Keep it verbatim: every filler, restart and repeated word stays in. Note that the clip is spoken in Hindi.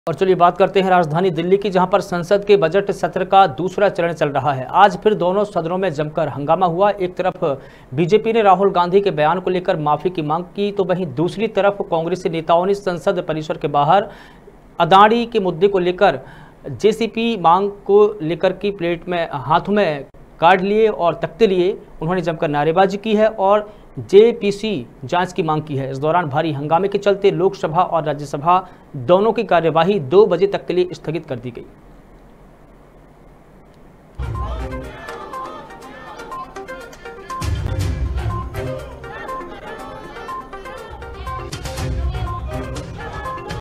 और चलिए बात करते हैं राजधानी दिल्ली की, जहां पर संसद के बजट सत्र का दूसरा चरण चल रहा है। आज फिर दोनों सदनों में जमकर हंगामा हुआ। एक तरफ बीजेपी ने राहुल गांधी के बयान को लेकर माफी की मांग की, तो वहीं दूसरी तरफ कांग्रेसी नेताओं ने संसद परिसर के बाहर अदानी के मुद्दे को लेकर जेसीपी मांग को लेकर की प्लेट में हाथों में कार्ड लिए और तख्ते लिए उन्होंने जमकर नारेबाजी की है और जेपीसी जांच की मांग की है। इस दौरान भारी हंगामे के चलते लोकसभा और राज्यसभा दोनों की कार्यवाही दो बजे तक के लिए स्थगित कर दी गई।